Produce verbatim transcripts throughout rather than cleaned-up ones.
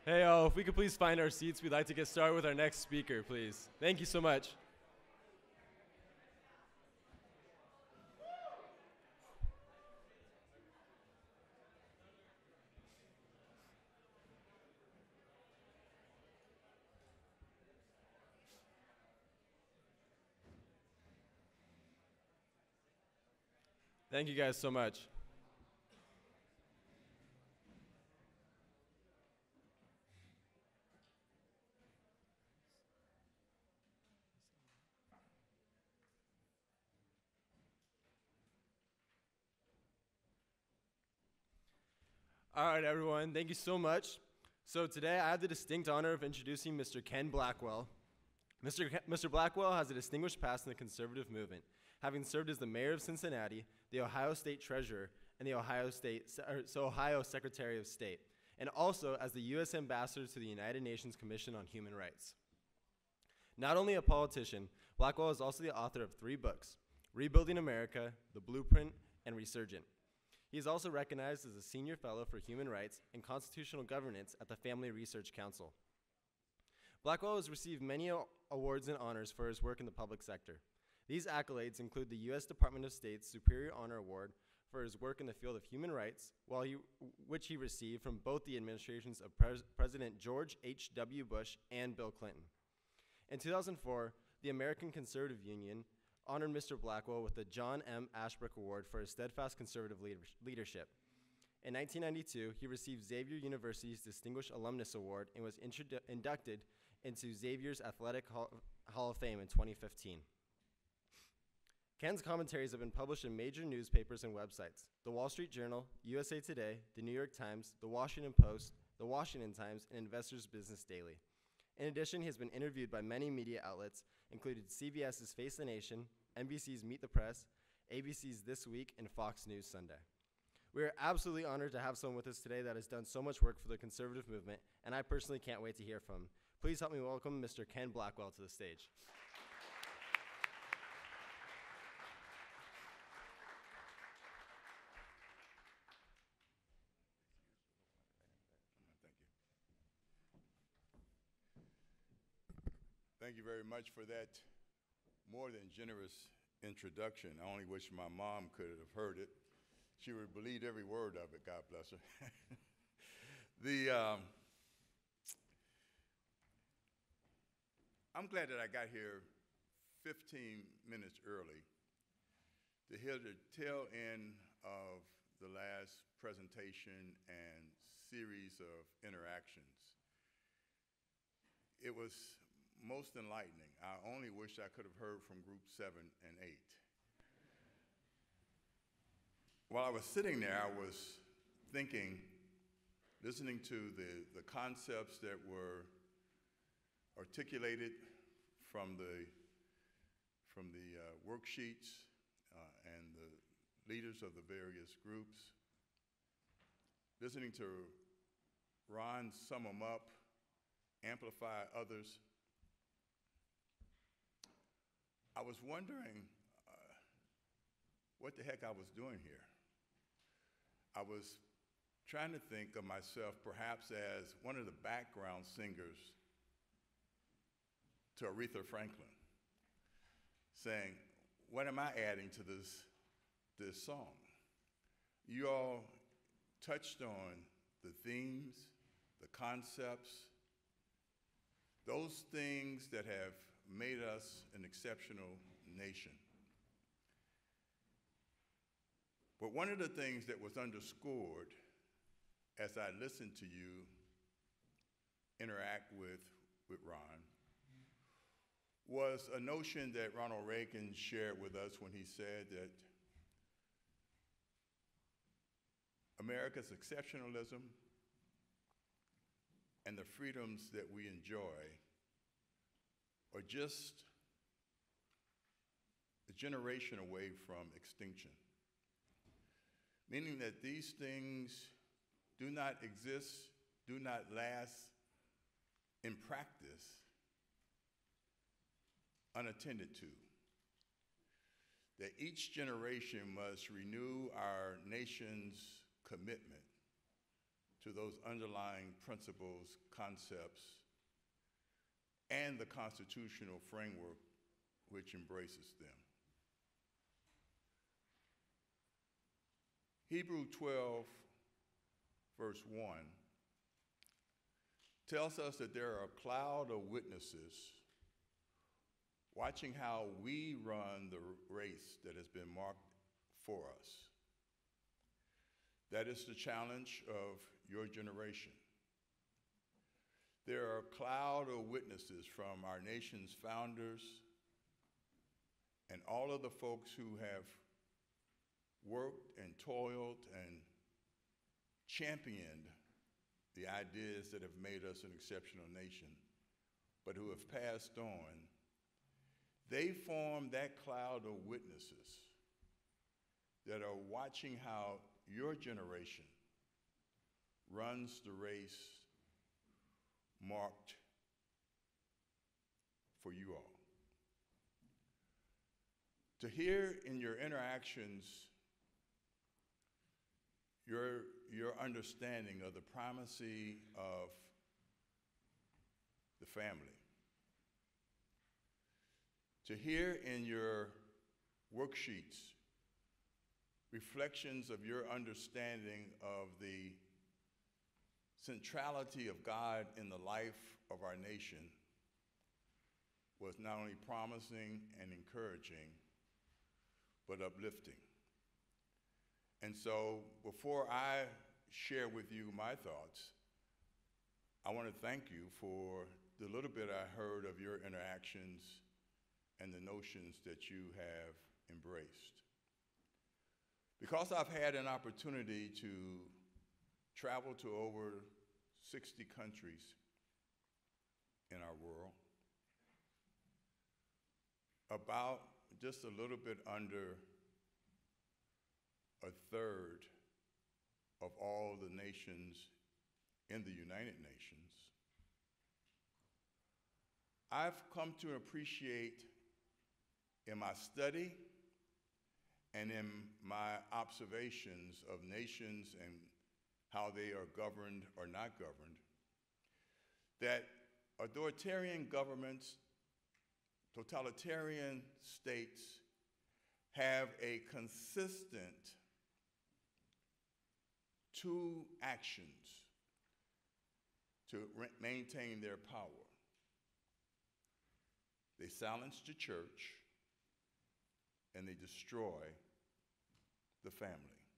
Hey, oh, if we could please find our seats, we'd like to get started with our next speaker, please. Thank you so much. Thank you guys so much. All right, everyone, thank you so much. So today I have the distinct honor of introducing Mister Ken Blackwell. Mister Ke- Mister Blackwell has a distinguished past in the conservative movement, having served as the mayor of Cincinnati, the Ohio State Treasurer, and the Ohio State or, so Ohio Secretary of State, and also as the U S Ambassador to the United Nations Commission on Human Rights. Not only a politician, Blackwell is also the author of three books: Rebuilding America, The Blueprint, and Resurgent. He is also recognized as a Senior Fellow for Human Rights and Constitutional Governance at the Family Research Council. Blackwell has received many awards and honors for his work in the public sector. These accolades include the U S Department of State's Superior Honor Award for his work in the field of human rights, while he, which he received from both the administrations of Pres President George H W Bush and Bill Clinton. In two thousand four, the American Conservative Union honored Mister Blackwell with the John M. Ashbrook Award for his steadfast conservative leadership. In nineteen ninety-two, he received Xavier University's Distinguished Alumnus Award and was inducted into Xavier's Athletic Hall, Hall of Fame in twenty fifteen. Ken's commentaries have been published in major newspapers and websites: The Wall Street Journal, U S A Today, The New York Times, The Washington Post, The Washington Times, and Investors Business Daily. In addition, he has been interviewed by many media outlets, including CBS's Face the Nation, N B C's Meet the Press, A B C's This Week, and Fox News Sunday. We are absolutely honored to have someone with us today that has done so much work for the conservative movement, and I personally can't wait to hear from him. Please help me welcome Mister Ken Blackwell to the stage. Thank you very much for that more than generous introduction. I only wish my mom could have heard it. She would believe every word of it, God bless her. the, um, I'm glad that I got here fifteen minutes early to hear the tail end of the last presentation and series of interactions. It was most enlightening. I only wish I could have heard from group seven and eight. While I was sitting there, I was thinking, listening to the, the concepts that were articulated from the, from the uh, worksheets uh, and the leaders of the various groups, listening to Ron sum them up, amplify others. I was wondering uh, what the heck I was doing here. I was trying to think of myself perhaps as one of the background singers to Aretha Franklin, saying, what am I adding to this, this song? You all touched on the themes, the concepts, those things that have made us an exceptional nation. But one of the things that was underscored as I listened to you interact with, with Ron was a notion that Ronald Reagan shared with us when he said that America's exceptionalism and the freedoms that we enjoy are just a generation away from extinction. Meaning that these things do not exist, do not last in practice unattended to. That each generation must renew our nation's commitment to those underlying principles, concepts, and the constitutional framework which embraces them. Hebrews twelve, verse one, tells us that there are a cloud of witnesses watching how we run the race that has been marked for us. That is the challenge of your generation. There are a cloud of witnesses from our nation's founders and all of the folks who have worked and toiled and championed the ideas that have made us an exceptional nation, but who have passed on. They form that cloud of witnesses that are watching how your generation runs the race marked for you all. To hear in your interactions your, your understanding of the primacy of the family. To hear in your worksheets reflections of your understanding of the centrality of God in the life of our nation was not only promising and encouraging, but uplifting. And so before I share with you my thoughts, I want to thank you for the little bit I heard of your interactions and the notions that you have embraced. Because I've had an opportunity to travel to over sixty countries in our world, about just a little bit under a third of all the nations in the United Nations, I've come to appreciate in my study and in my observations of nations and how they are governed or not governed, that authoritarian governments, totalitarian states have a consistent two actions to maintain their power. They silence the church and they destroy the family.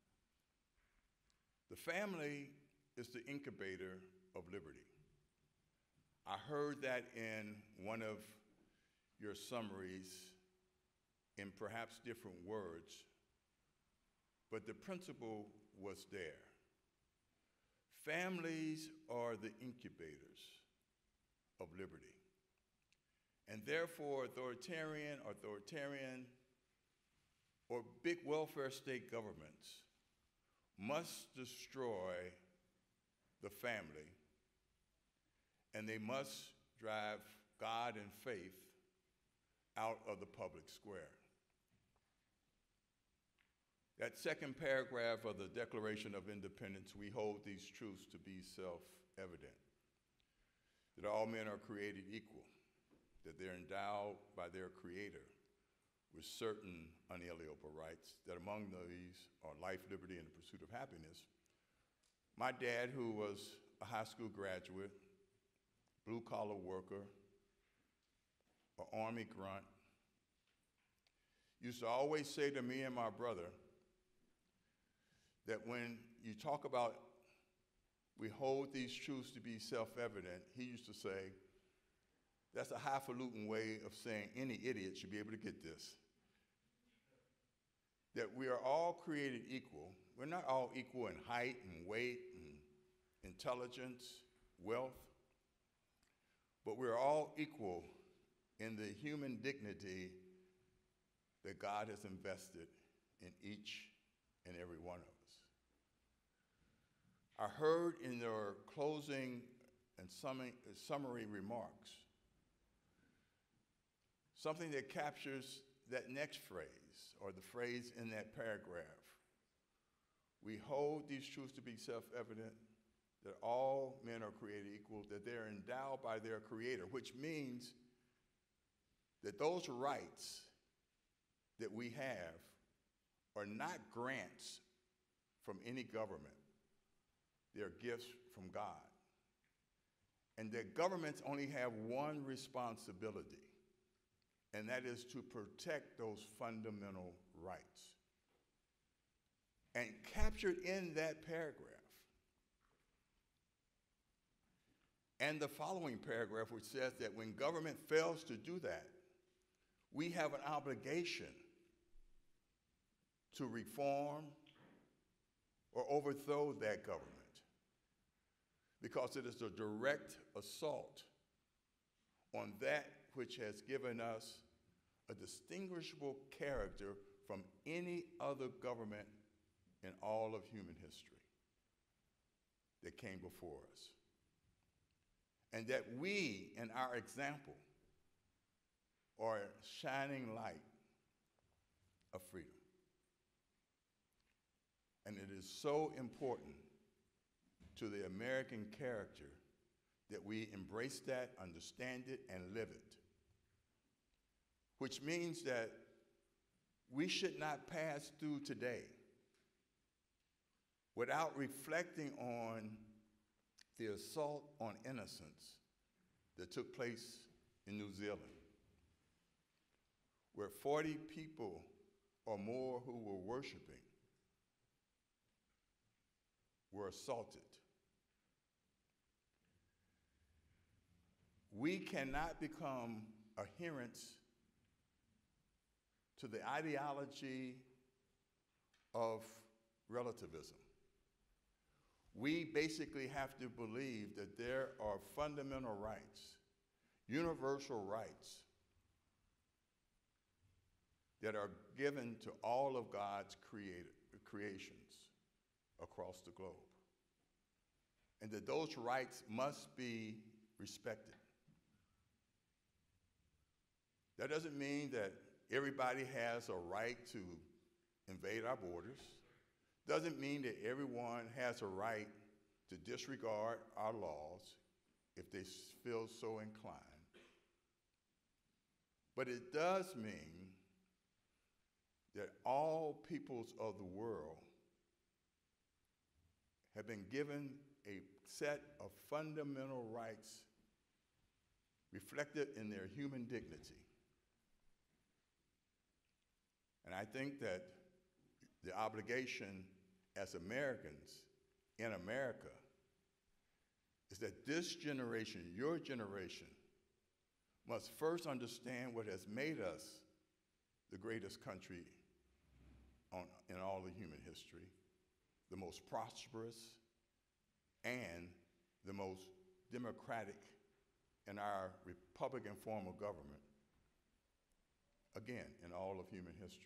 The family is the incubator of liberty. I heard that in one of your summaries in perhaps different words, but the principle was there. Families are the incubators of liberty. And therefore, authoritarian, authoritarian, or big welfare state governments must destroy the family, and they must drive God and faith out of the public square. That second paragraph of the Declaration of Independence, we hold these truths to be self-evident, that all men are created equal, that they're endowed by their Creator with certain unalienable rights, that among these are life, liberty, and the pursuit of happiness. My dad, who was a high school graduate, blue-collar worker, an Army grunt, used to always say to me and my brother that when you talk about we hold these truths to be self-evident, he used to say, that's a highfalutin way of saying any idiot should be able to get this. That we are all created equal. We're not all equal in height and weight and intelligence, wealth, but we're all equal in the human dignity that God has invested in each and every one of us. I heard in their closing and summary remarks something that captures that next phrase, or the phrase in that paragraph. We hold these truths to be self-evident, that all men are created equal, that they're endowed by their Creator, which means that those rights that we have are not grants from any government. They're gifts from God. And that governments only have one responsibility, and that is to protect those fundamental rights. And captured in that paragraph, and the following paragraph, which says that when government fails to do that, we have an obligation to reform or overthrow that government, because it is a direct assault on that which has given us a distinguishable character from any other government in all of human history that came before us. And that we, in our example, are a shining light of freedom. And it is so important to the American character that we embrace that, understand it, and live it. Which means that we should not pass through today without reflecting on the assault on innocence that took place in New Zealand, where forty people or more who were worshiping were assaulted. We cannot become adherents to the ideology of relativism. We basically have to believe that there are fundamental rights, universal rights, that are given to all of God's created, creations across the globe. And that those rights must be respected. That doesn't mean that everybody has a right to invade our borders. Doesn't mean that everyone has a right to disregard our laws if they feel so inclined. But it does mean that all peoples of the world have been given a set of fundamental rights reflected in their human dignity. And I think that the obligation as Americans in America is that this generation, your generation, must first understand what has made us the greatest country on, in all of human history, the most prosperous, and the most democratic in our Republican form of government, again, in all of human history.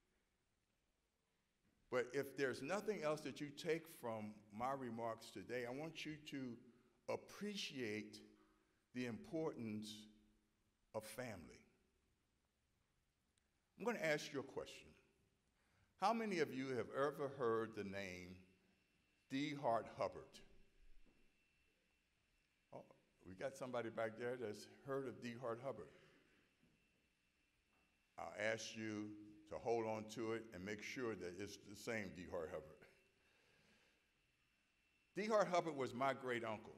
But if there's nothing else that you take from my remarks today, I want you to appreciate the importance of family. I'm going to ask you a question. How many of you have ever heard the name D. Hart Hubbard? Oh, we got somebody back there that's heard of D. Hart Hubbard. I'll ask you to hold on to it and make sure that it's the same D. Hart Hubbard. D. Hart Hubbard was my great uncle.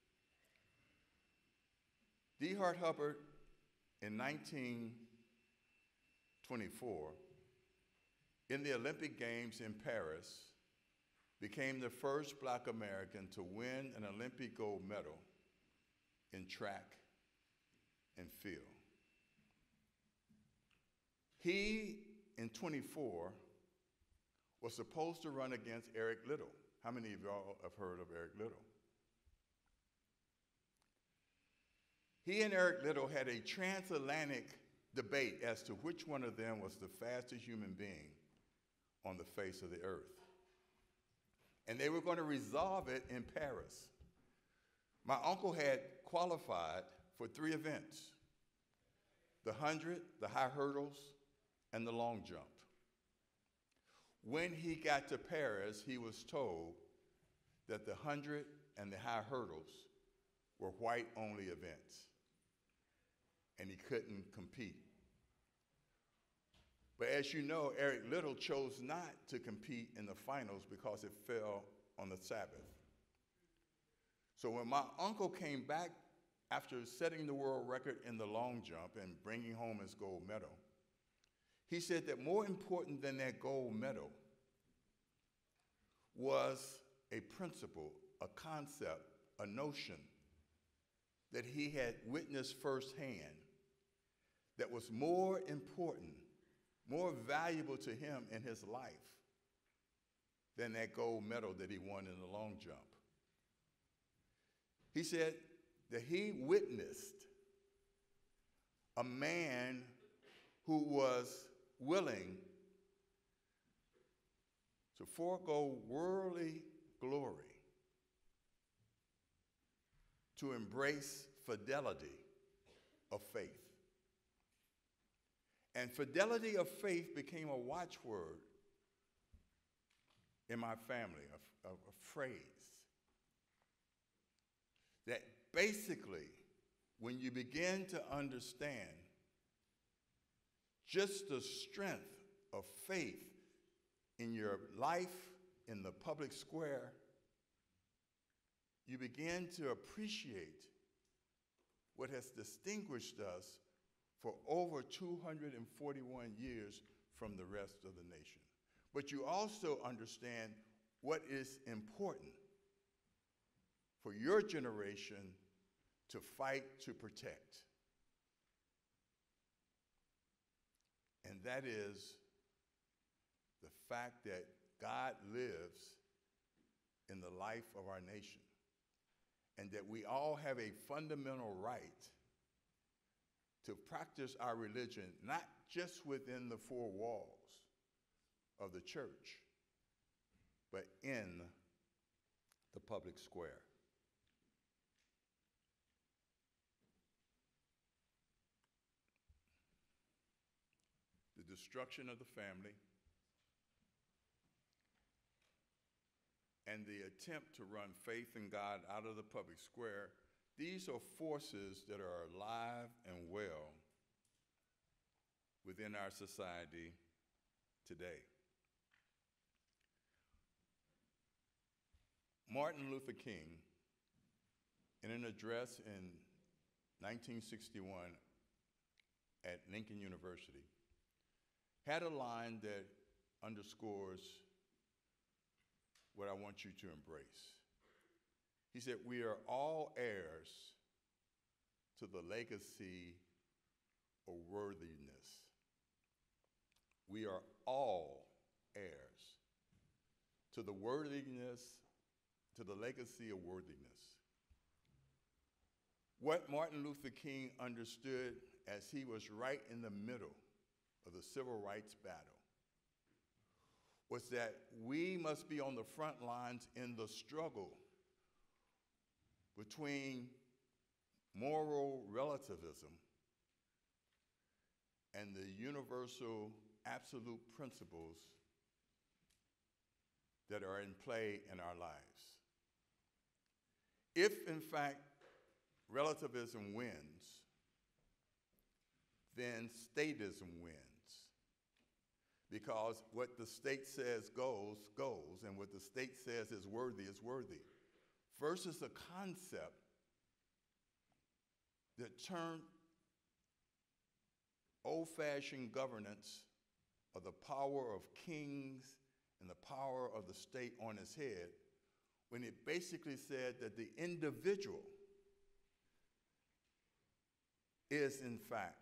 D. Hart Hubbard, in nineteen twenty-four, in the Olympic Games in Paris, became the first Black American to win an Olympic gold medal in track and field. He, in twenty-four, was supposed to run against Eric Liddell. How many of y'all have heard of Eric Liddell? He and Eric Liddell had a transatlantic debate as to which one of them was the fastest human being on the face of the earth. And they were going to resolve it in Paris. My uncle had qualified for three events: the hundred, the high hurdles, and the long jump. When he got to Paris, he was told that the hundred and the high hurdles were white-only events, and he couldn't compete. But as you know, Eric Little chose not to compete in the finals because it fell on the Sabbath. So when my uncle came back after setting the world record in the long jump and bringing home his gold medal, he said that more important than that gold medal was a principle, a concept, a notion that he had witnessed firsthand that was more important, more valuable to him in his life than that gold medal that he won in the long jump. He said that he witnessed a man who was willing to forego worldly glory to embrace fidelity of faith. And fidelity of faith became a watchword in my family, a, a, a phrase that basically, when you begin to understand just the strength of faith in your life, in the public square, you begin to appreciate what has distinguished us for over two hundred forty-one years from the rest of the nation. But you also understand what is important for your generation to fight to protect. And that is the fact that God lives in the life of our nation, and that we all have a fundamental right to practice our religion, not just within the four walls of the church, but in the public square. The destruction of the family and the attempt to run faith in God out of the public square, these are forces that are alive and well within our society today. Martin Luther King, in an address in nineteen sixty-one at Lincoln University, had a line that underscores what I want you to embrace. He said, "We are all heirs to the legacy of worthiness." We are all heirs to the worthiness, to the legacy of worthiness. What Martin Luther King understood as he was right in the middle of the civil rights battle was that we must be on the front lines in the struggle between moral relativism and the universal absolute principles that are in play in our lives. If, in fact, relativism wins, then statism wins. Because what the state says goes, goes, and what the state says is worthy is worthy. Versus a concept that turned old-fashioned governance of the power of kings and the power of the state on its head, when it basically said that the individual is, in fact,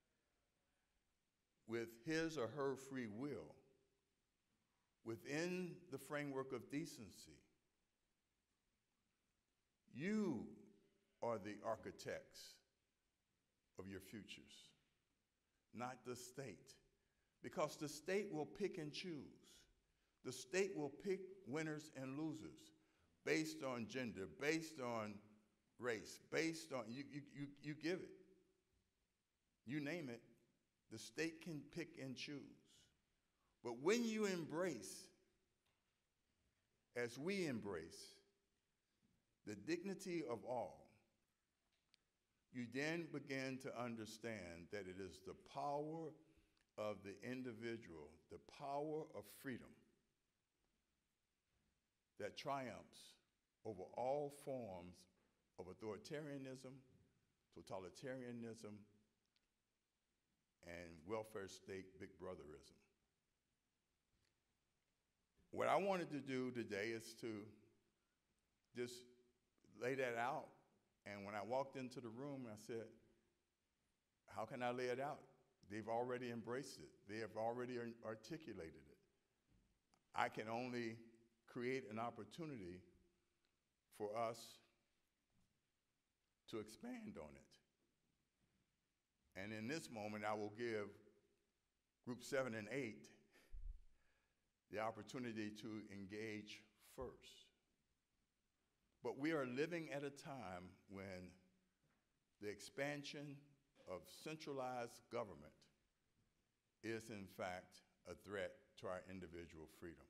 with his or her free will, within the framework of decency, you are the architects of your futures, not the state. Because the state will pick and choose. The state will pick winners and losers based on gender, based on race, based on, you, you, you, you give it. You name it, the state can pick and choose. But when you embrace, as we embrace, the dignity of all, you then begin to understand that it is the power of the individual, the power of freedom, that triumphs over all forms of authoritarianism, totalitarianism, and welfare state big brotherism. What I wanted to do today is to just lay that out. And when I walked into the room, I said, how can I lay it out? They've already embraced it. They have already articulated it. I can only create an opportunity for us to expand on it. And in this moment, I will give group seven and eight the opportunity to engage first. But we are living at a time when the expansion of centralized government is in fact a threat to our individual freedom.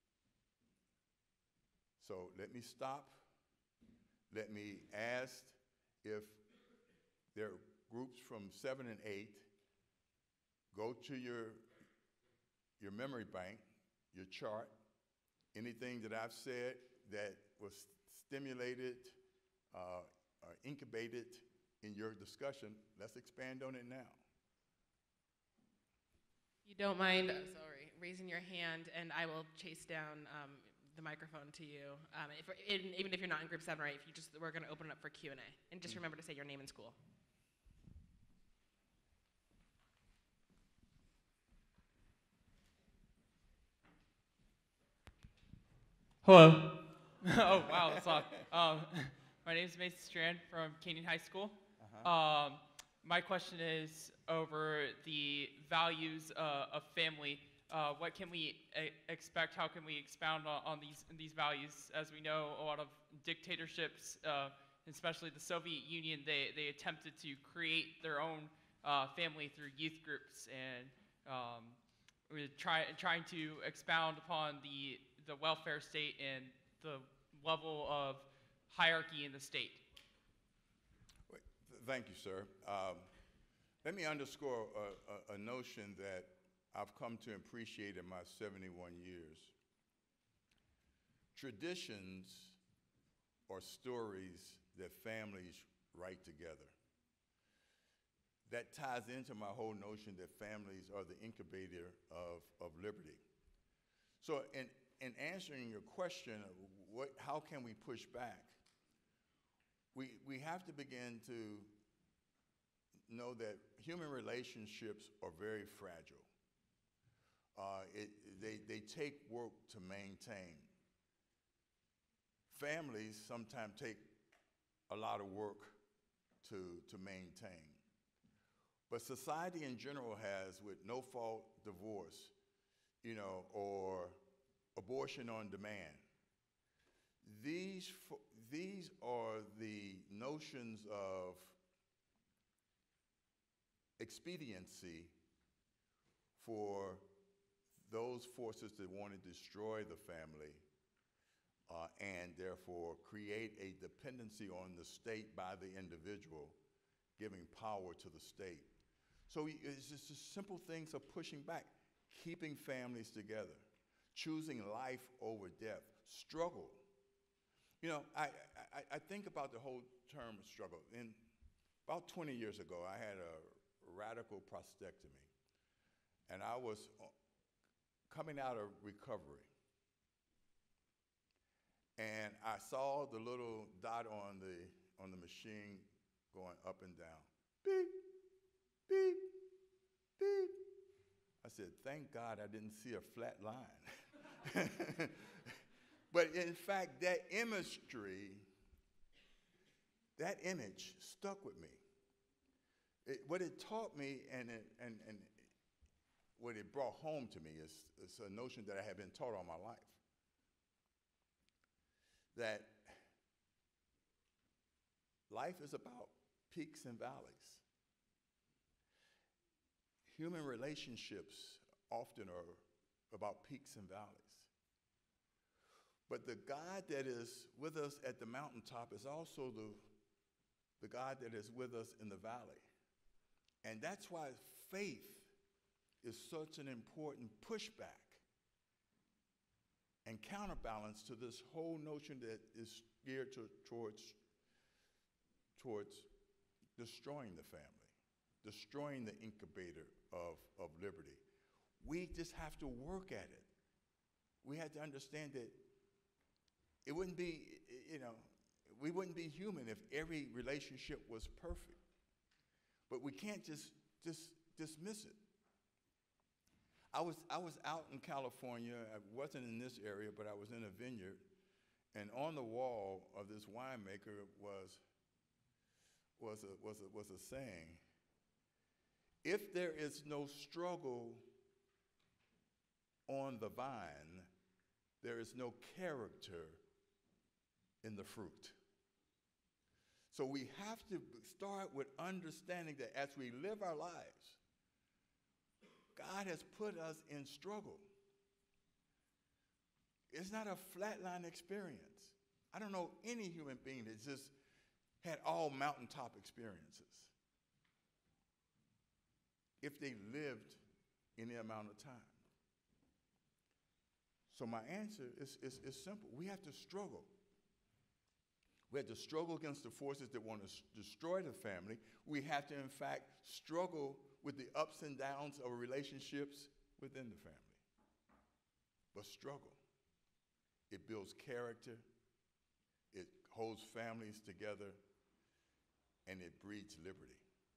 So let me stop. Let me ask if there are groups from seven and eight, go to your, your memory bank, your chart, anything that I've said that was stimulated uh, or incubated in your discussion, let's expand on it now. You don't mind, oh, sorry, raising your hand, and I will chase down um, the microphone to you. Um, if, in, even if you're not in group seven or eight, if you just, we're going to open it up for Q and A. And just remember to say your name and school. Hello. Oh, wow, that's loud. Um, my name is Mason Strand from Canyon High School. Uh-huh. Um, my question is over the values uh, of family. Uh, what can we e expect? How can we expound on, on these, these values? As we know, a lot of dictatorships, uh, especially the Soviet Union, they, they attempted to create their own uh, family through youth groups, and um, we're try, trying to expound upon the, the welfare state and the level of hierarchy in the state. Wait, th thank you, sir. Um, let me underscore a, a, a notion that I've come to appreciate in my seventy-one years. Traditions are stories that families write together. That ties into my whole notion that families are the incubator of, of liberty. So in, in answering your question, of what, how can we push back? We, we have to begin to know that human relationships are very fragile. Uh, it, they, they take work to maintain. Families sometimes take a lot of work to, to maintain. But society in general has, with no-fault divorce, you know, or abortion on demand. These, these are the notions of expediency for those forces that want to destroy the family uh, and therefore create a dependency on the state by the individual, giving power to the state. So it's just the simple things of pushing back, keeping families together, choosing life over death, struggle. You know, I, I, I think about the whole term struggle. In about twenty years ago, I had a radical prostatectomy, and I was coming out of recovery. And I saw the little dot on the, on the machine going up and down. Beep, beep, beep. I said, thank God I didn't see a flat line. But in fact, that imagery, that image stuck with me. It, what it taught me and, it, and, and what it brought home to me is, is a notion that I have been taught all my life. That life is about peaks and valleys. Human relationships often are about peaks and valleys. But the God that is with us at the mountaintop is also the, the God that is with us in the valley. And that's why faith is such an important pushback and counterbalance to this whole notion that is geared to, towards, towards destroying the family, destroying the incubator of, of liberty. We just have to work at it. We have to understand that it wouldn't be, you know, we wouldn't be human if every relationship was perfect. But we can't just, just dismiss it. I was, I was out in California. I wasn't in this area, but I was in a vineyard. And on the wall of this winemaker was, was, a, was, a, was a saying, if there is no struggle on the vine, there is no character in the fruit. So we have to start with understanding that as we live our lives, God has put us in struggle. It's not a flatline experience. I don't know any human being that's just had all mountaintop experiences if they lived any amount of time. So my answer is, is, is simple. We have to struggle. We have to struggle against the forces that want to s- destroy the family. We have to, in fact, struggle with the ups and downs of relationships within the family. But struggle. It builds character, it holds families together, and it breeds liberty.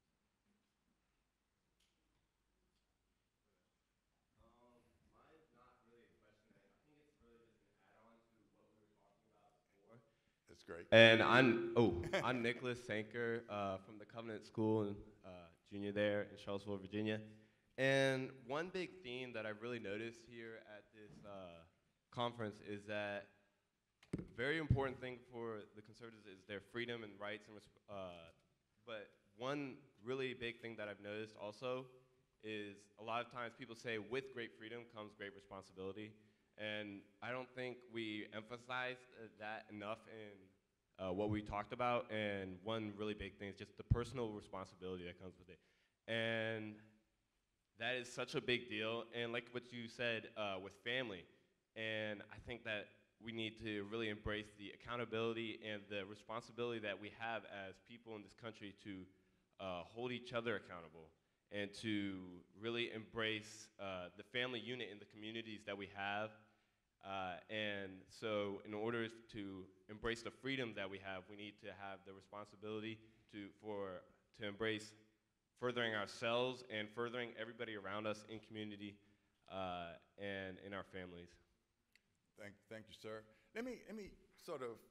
Um, mine's not really a question. I think it's really just an add-on to what we were talking about before. That's great. And I'm, oh, I'm Nicholas Sanker uh, from the Covenant School, and uh, junior there in Charlottesville, Virginia. And one big theme that I really noticed here at this uh, conference is that a very important thing for the conservatives is their freedom and rights. And resp- uh, but one really big thing that I've noticed also is a lot of times people say with great freedom comes great responsibility. And I don't think we emphasize uh, that enough in uh, what we talked about. And one really big thing is just the personal responsibility that comes with it. And that is such a big deal. And like what you said uh, with family, and I think that we need to really embrace the accountability and the responsibility that we have as people in this country to uh, hold each other accountable and to really embrace uh, the family unit in the communities that we have. Uh, and so in order to embrace the freedom that we have, we need to have the responsibility to, for, to embrace furthering ourselves and furthering everybody around us in community uh, and in our families. Thank, thank you, sir. Let me, let me sort of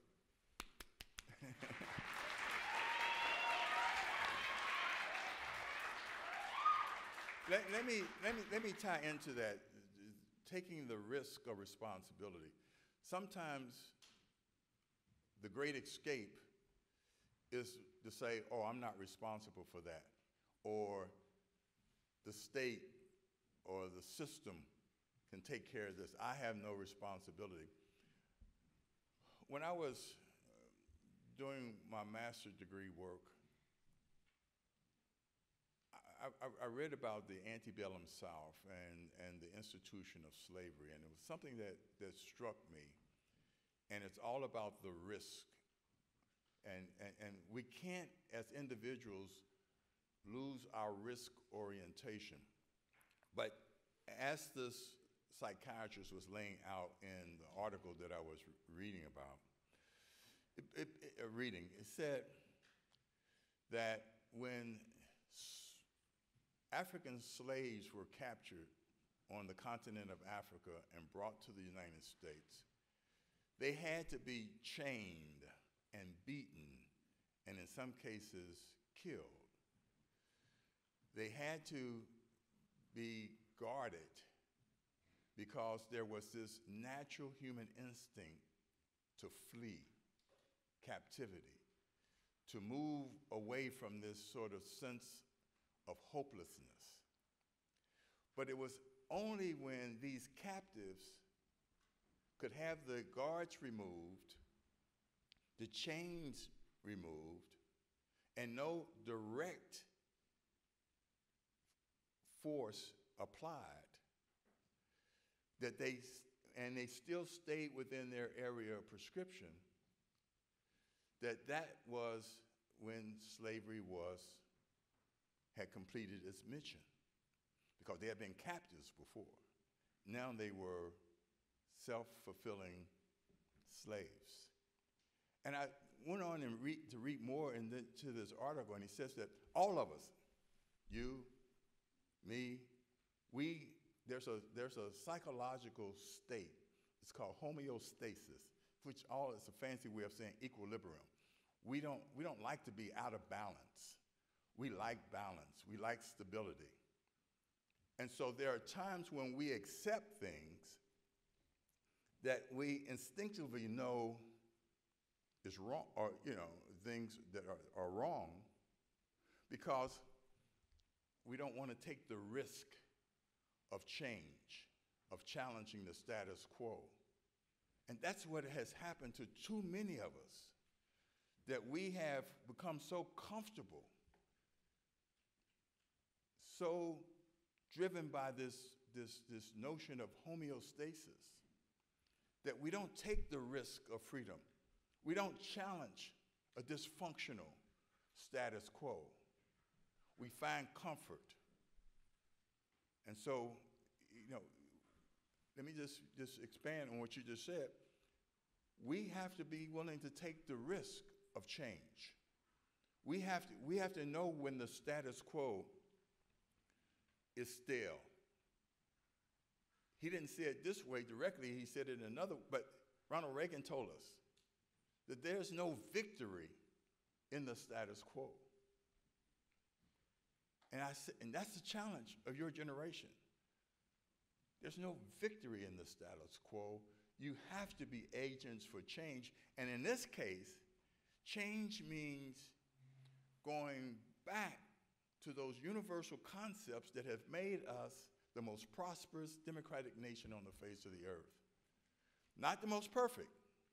let, let me let me let me tie into that, taking the risk of responsibility. Sometimes the great escape is to say, "Oh, I'm not responsible for that," or the state or the system can take care of this. I have no responsibility. When I was uh, doing my master's degree work, I, I, I read about the antebellum South and, and the institution of slavery, and it was something that, that struck me, and it's all about the risk. And, and, and we can't, as individuals, lose our risk orientation. But as this psychiatrist was laying out in the article that I was re- reading about, it, it, it, uh, reading, it said that when s- African slaves were captured on the continent of Africa and brought to the United States, they had to be chained and beaten, and in some cases killed. They had to be guarded because there was this natural human instinct to flee captivity, to move away from this sort of sense of hopelessness. But it was only when these captives could have the guards removed, the chains removed, and no direct force applied, that they, and they still stayed within their area of prescription, that that was when slavery was, had completed its mission, because they had been captives before. Now they were self-fulfilling slaves. And I went on and read, to read more into this article, and he says that all of us, you, me, we, there's a, there's a psychological state. It's called homeostasis, which all is a fancy way of saying equilibrium. We don't, we don't like to be out of balance. We like balance. We like stability. And so there are times when we accept things that we instinctively know is wrong, or, you know, things that are, are wrong, because we don't want to take the risk of change, of challenging the status quo. And that's what has happened to too many of us, that we have become so comfortable, so driven by this, this, this notion of homeostasis, that we don't take the risk of freedom. We don't challenge a dysfunctional status quo. We find comfort. And so, you know, let me just, just expand on what you just said. We have to be willing to take the risk of change. We have to, we have to know when the status quo is stale. He didn't say it this way directly, he said it another, but Ronald Reagan told us that there's no victory in the status quo. And, I said, and that's the challenge of your generation. There's no victory in the status quo. You have to be agents for change. And in this case, change means going back to those universal concepts that have made us the most prosperous democratic nation on the face of the earth. Not the most perfect.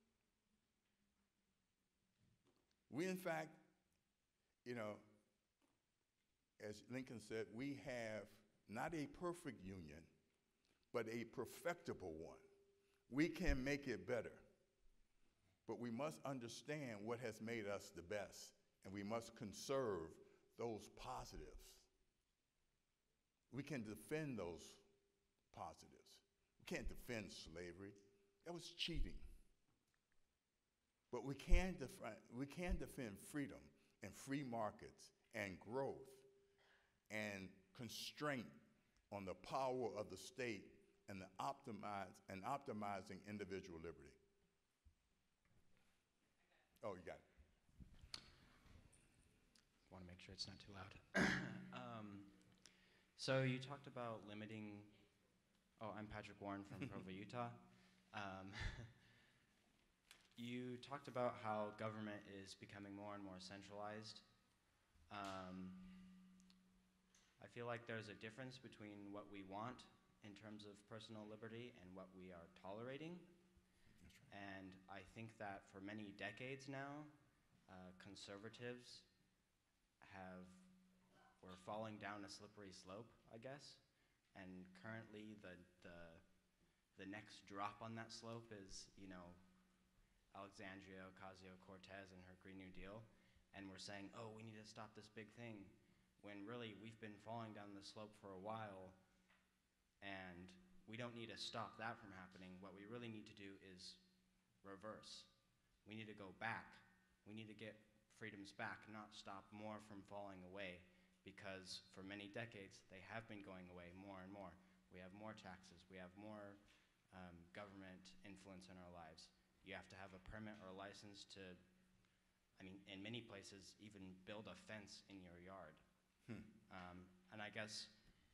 We, in fact, you know, as Lincoln said, we have not a perfect union, but a perfectible one. We can make it better, but we must understand what has made us the best, and we must conserve those positives. We can defend those positives. We can't defend slavery. That was cheating. But we can, defend, we can defend freedom and free markets and growth and constraint on the power of the state and the optimize and optimizing individual liberty. Oh, you got it. Want to make sure it's not too loud. um, so you talked about limiting. Oh, I'm Patrick Warren from Provo, Utah. Um, you talked about how government is becoming more and more centralized. Um, I feel like there's a difference between what we want in terms of personal liberty and what we are tolerating. That's right. And I think that for many decades now, uh, conservatives have, we're falling down a slippery slope, I guess. And currently the, the, the next drop on that slope is, you know, Alexandria Ocasio-Cortez and her Green New Deal. And we're saying, oh, we need to stop this big thing. When really we've been falling down the slope for a while, and we don't need to stop that from happening. What we really need to do is reverse. We need to go back. We need to get freedoms back, not stop more from falling away, because for many decades they have been going away more and more. We have more taxes. We have more um, government influence in our lives. You have to have a permit or a license to, I mean, in many places, even build a fence in your yard. Hmm. Um, and I guess,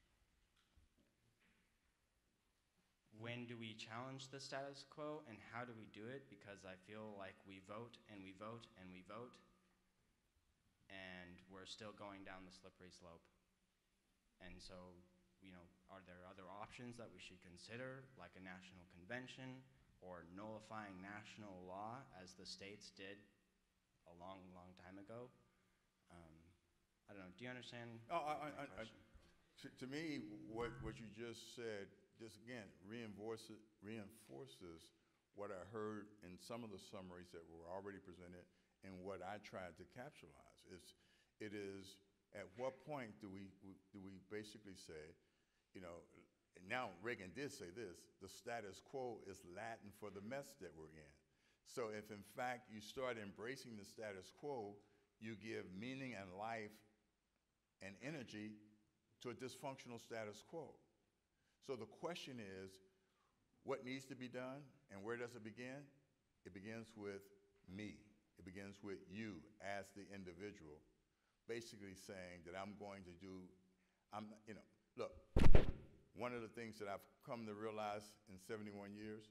when do we challenge the status quo and how do we do it? Because I feel like we vote and we vote and we vote, and we're still going down the slippery slope. And so, you know, are there other options that we should consider, like a national convention or nullifying national law as the states did a long, long time ago. Um, I don't know, do you understand Oh, I, my I, I, question? to, to me, what, what you just said, just again, reinforces, reinforces what I heard in some of the summaries that were already presented and what I tried to capitalize. It's, it is, at what point do we, do we basically say, you know, and now Reagan did say this, the status quo is Latin for the mess that we're in. So if in fact you start embracing the status quo, you give meaning and life and energy to a dysfunctional status quo. So the question is, what needs to be done and where does it begin? It begins with me. It begins with you as the individual, basically saying that I'm going to do, I'm, you know, look, one of the things that I've come to realize in seventy-one years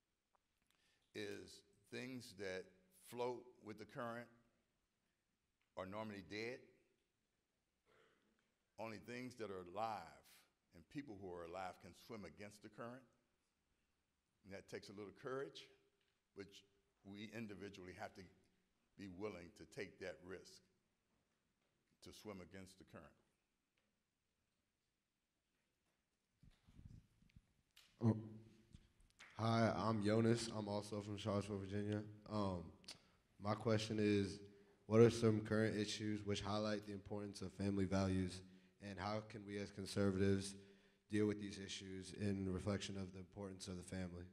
is things that float with the current are normally dead. Only things that are alive and people who are alive can swim against the current. And that takes a little courage, which we individually have to be willing to take that risk to swim against the current. Oh. Hi, I'm Jonas. I'm also from Charlottesville, Virginia. Um, my question is, what are some current issues which highlight the importance of family values, and how can we as conservatives deal with these issues in reflection of the importance of the family?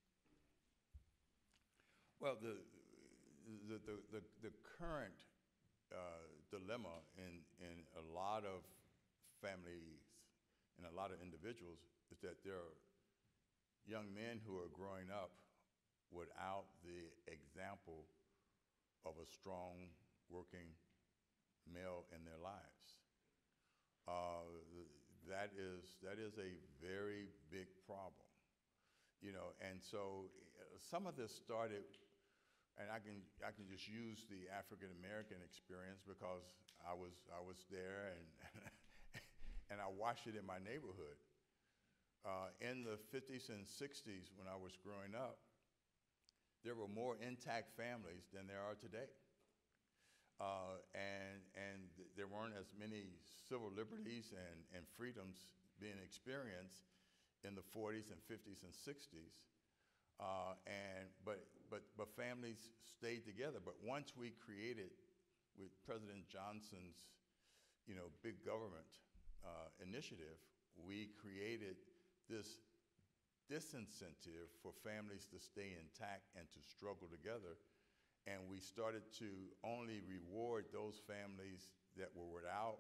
Well, the, the, the, the, the current uh, dilemma in, in a lot of families and a lot of individuals is that there are young men who are growing up without the example of a strong working male in their lives. Uh, that is, that is a very big problem, you know, and so uh, some of this started, and I can, I can just use the African American experience because I was, I was there and, and I watched it in my neighborhood. Uh, in the fifties and sixties, when I was growing up, there were more intact families than there are today. Uh, and and th there weren't as many civil liberties and, and freedoms being experienced in the forties and fifties and sixties. Uh, and, but, but, but families stayed together. But once we created, with President Johnson's you know, big government uh, initiative, we created this disincentive for families to stay intact and to struggle together. And we started to only reward those families that were without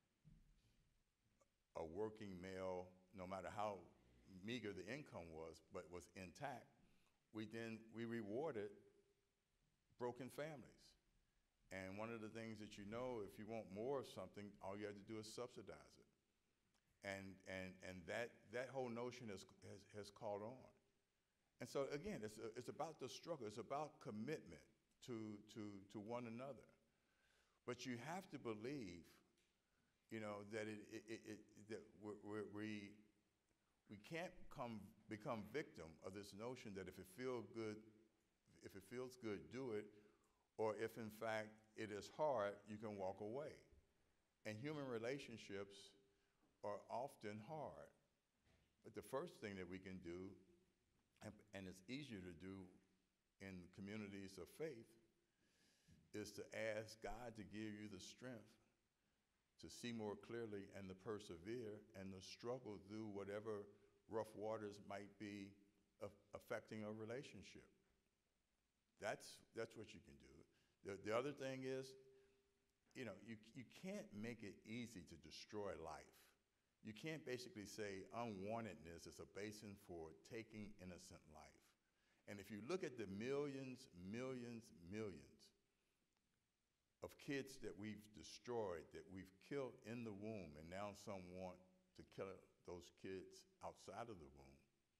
a working male, no matter how meager the income was, but was intact. We then, we rewarded broken families. And one of the things that you know, if you want more of something, all you have to do is subsidize it. And, and, and that, that whole notion has, has, has caught on. And so again, it's, it's about the struggle. It's about commitment to, to, to one another. But you have to believe, you know, that, it, it, it, it, that we're, we, we can't come, become victim of this notion that if it feels good, if it feels good, do it, or if in fact it is hard, you can walk away. And human relationships are often hard. But the first thing that we can do, and, and it's easier to do in communities of faith, is to ask God to give you the strength to see more clearly and to persevere and to struggle through whatever rough waters might be af affecting a relationship. That's, that's what you can do. The, the other thing is, you know, you, you can't make it easy to destroy life. You can't basically say unwantedness is a basis for taking innocent life. And if you look at the millions, millions, millions of kids that we've destroyed, that we've killed in the womb, and now some want to kill those kids outside of the womb,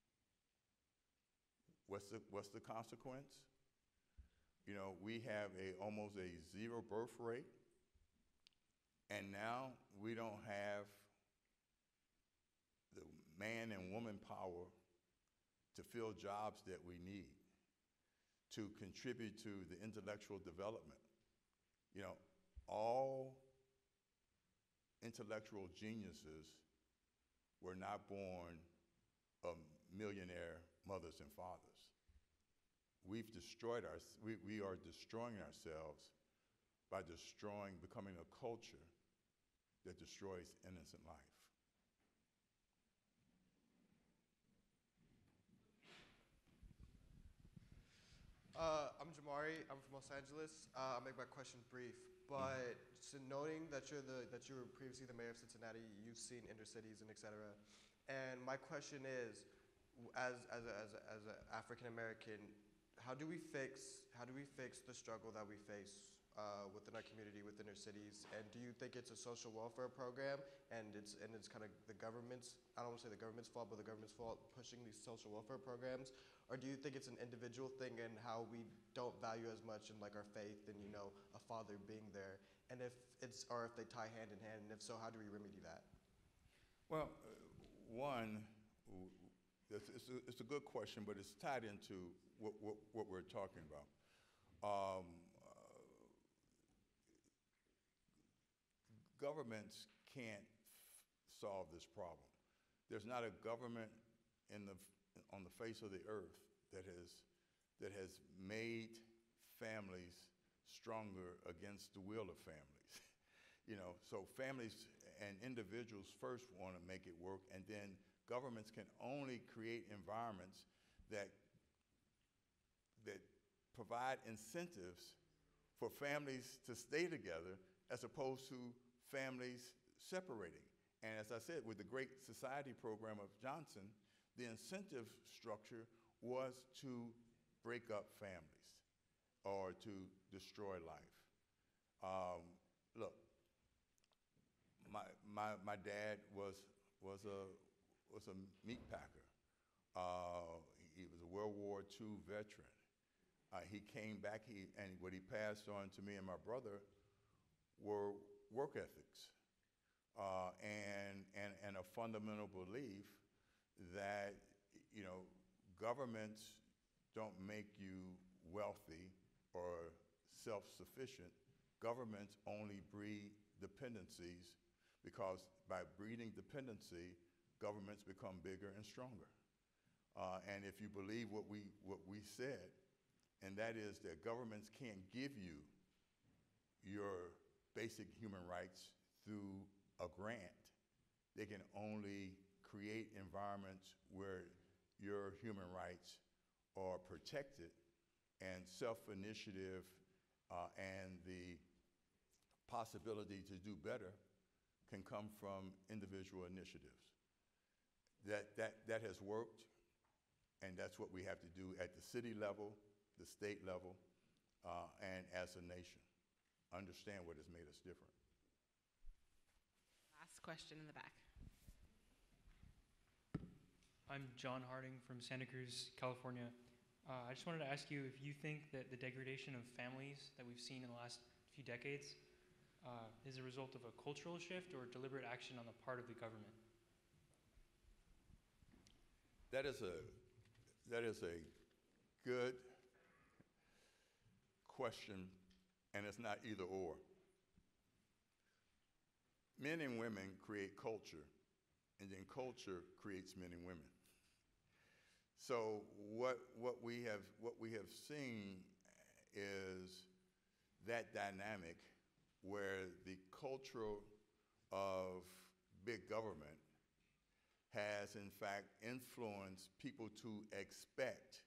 what's the, what's the consequence? You know, we have a, almost a zero birth rate, and now we don't have the man and woman power to fill jobs that we need, to contribute to the intellectual development. You know, all intellectual geniuses were not born of millionaire mothers and fathers. We've destroyed our, we, we are destroying ourselves by destroying, becoming a culture that destroys innocent life. Uh, I'm Jamari. I'm from Los Angeles. Uh, I'll make my question brief. But so noting that you're the that you were previously the mayor of Cincinnati, you've seen inner cities and et cetera. And my question is, w- as as a, as a, as an African American, how do we fix how do we fix the struggle that we face uh, within our community, within our cities? And do you think it's a social welfare program, and it's and it's kind of the government's, I don't want to say the government's fault, but the government's fault pushing these social welfare programs? Or do you think it's an individual thing and how we don't value as much in like our faith and, you know, a father being there? And if it's, or if they tie hand in hand, and if so, how do we remedy that? Well, uh, one, w- it's, it's, a, it's a good question, but it's tied into what, what, what we're talking about. Um, uh, governments can't f- solve this problem. There's not a government in the, on the face of the earth that has, that has made families stronger against the will of families. You know, so families and individuals first want to make it work, and then governments can only create environments that, that provide incentives for families to stay together as opposed to families separating. And as I said, with the Great Society program of Johnson, the incentive structure was to break up families or to destroy life. Um, look, my, my, my dad was, was, a, was a meat packer. Uh, he was a World War Two veteran. Uh, he came back, he, and what he passed on to me and my brother were work ethics uh, and, and, and a fundamental belief that, you know, governments don't make you wealthy or self-sufficient. Governments only breed dependencies, because by breeding dependency, governments become bigger and stronger. Uh, and if you believe what we, what we said, and that is that governments can't give you your basic human rights through a grant, they can only create environments where your human rights are protected, and self-initiative uh, and the possibility to do better can come from individual initiatives. That, that, that has worked, and that's what we have to do at the city level, the state level, uh, and as a nation. Understand what has made us different. Last question in the back. I'm John Harding from Santa Cruz, California. Uh, I just wanted to ask you if you think that the degradation of families that we've seen in the last few decades uh, is a result of a cultural shift or deliberate action on the part of the government? That is a, that is a good question, and it's not either or. Men and women create culture, and then culture creates men and women. So what, what, we have, what we have seen is that dynamic where the culture of big government has in fact influenced people to expect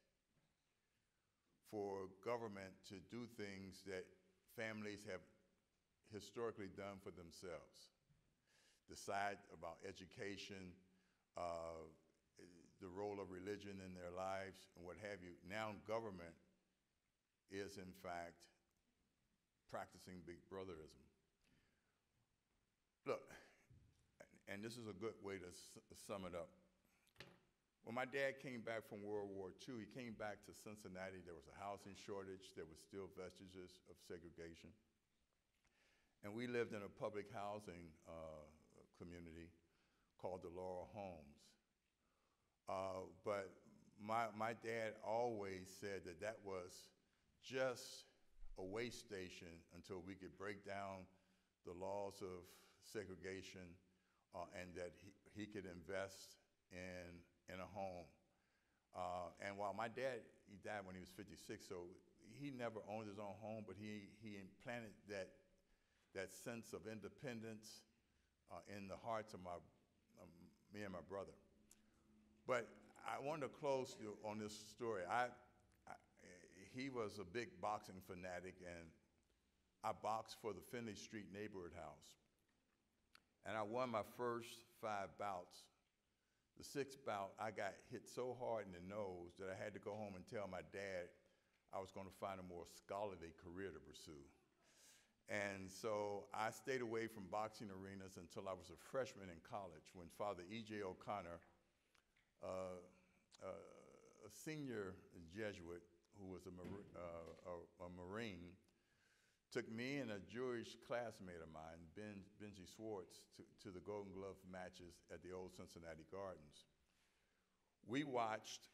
for government to do things that families have historically done for themselves. Decide about education, uh, the role of religion in their lives, and what have you. Now government is in fact practicing big brotherism. Look, and this is a good way to s- sum it up. When my dad came back from World War Two, he came back to Cincinnati. There was a housing shortage. There was still vestiges of segregation. And we lived in a public housing uh, community called the Laurel Homes. Uh, but my, my dad always said that that was just a way station until we could break down the laws of segregation uh, and that he, he could invest in, in a home. Uh, and while my dad, he died when he was fifty-six, so he never owned his own home, but he, he implanted that, that sense of independence uh, in the hearts of my, um, me and my brother. But I wanted to close on this story. I, I, he was a big boxing fanatic, and I boxed for the Finley Street Neighborhood House. And I won my first five bouts. The sixth bout, I got hit so hard in the nose that I had to go home and tell my dad I was going to find a more scholarly career to pursue. And so I stayed away from boxing arenas until I was a freshman in college when Father E J O'Connor, uh, uh, a senior Jesuit who was a, Mar uh, a, a Marine, took me and a Jewish classmate of mine, Ben, Benji Swartz, to, to the Golden Glove matches at the old Cincinnati Gardens. We watched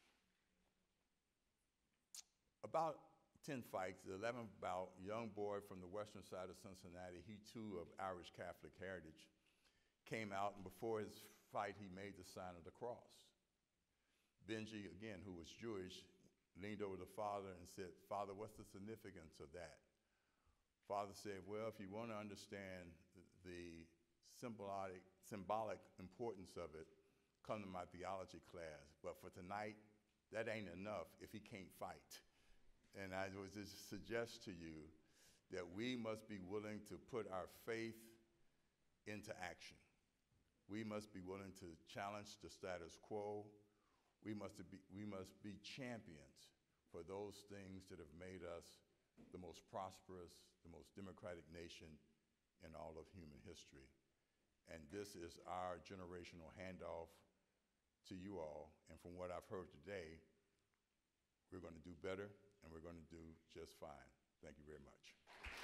about ten fights. The eleventh bout, a young boy from the western side of Cincinnati, he too of Irish Catholic heritage, came out, and before his fight, he made the sign of the cross. Benji, again, who was Jewish, leaned over to Father and said, "Father, what's the significance of that?" Father said, "Well, if you want to understand the symbolic, symbolic importance of it, come to my theology class. But for tonight, that ain't enough if he can't fight." And I would just suggest to you that we must be willing to put our faith into action. We must be willing to challenge the status quo. We must be, we must be champions for those things that have made us the most prosperous, the most democratic nation in all of human history. And this is our generational handoff to you all. And from what I've heard today, we're going to do better, and we're going to do just fine. Thank you very much.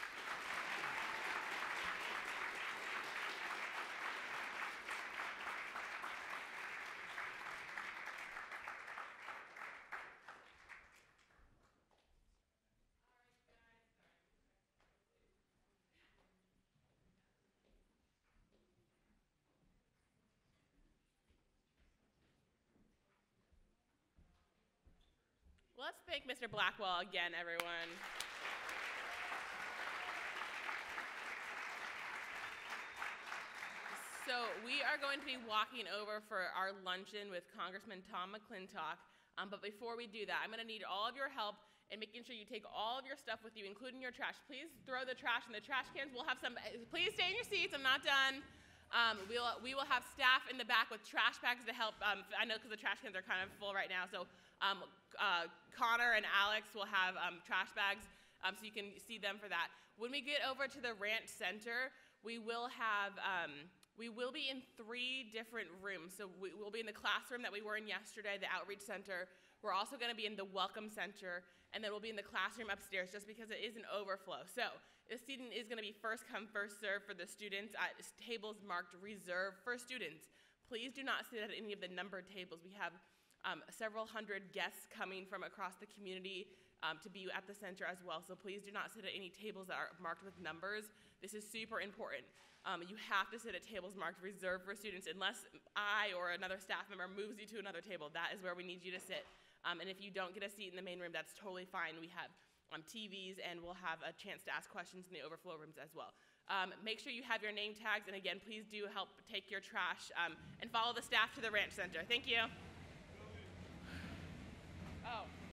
Let's thank Mister Blackwell again, everyone. So we are going to be walking over for our luncheon with Congressman Tom McClintock. Um, but before we do that, I'm going to need all of your help in making sure you take all of your stuff with you, including your trash. Please throw the trash in the trash cans. We'll have some. Please stay in your seats. I'm not done. Um, we'll, we will have staff in the back with trash bags to help. Um, I know because the trash cans are kind of full right now. So um, uh, Connor and Alex will have um, trash bags, um, so you can see them for that. When we get over to the Ranch Center, we will have, um, we will be in three different rooms. So we will be in the classroom that we were in yesterday, the Outreach Center. We're also going to be in the Welcome Center, and then we'll be in the classroom upstairs just because it is an overflow. So the seating is going to be first come, first serve for the students at tables marked reserved for students. Please do not sit at any of the numbered tables. We have um, several hundred guests coming from across the community um, to be at the center as well. So please do not sit at any tables that are marked with numbers. This is super important. Um, you have to sit at tables marked reserved for students unless I or another staff member moves you to another table. That is where we need you to sit. Um, and if you don't get a seat in the main room, that's totally fine. We have um, T Vs, and we'll have a chance to ask questions in the overflow rooms as well. Um, make sure you have your name tags, and again, please do help take your trash um, and follow the staff to the Ranch Center. Thank you. Oh.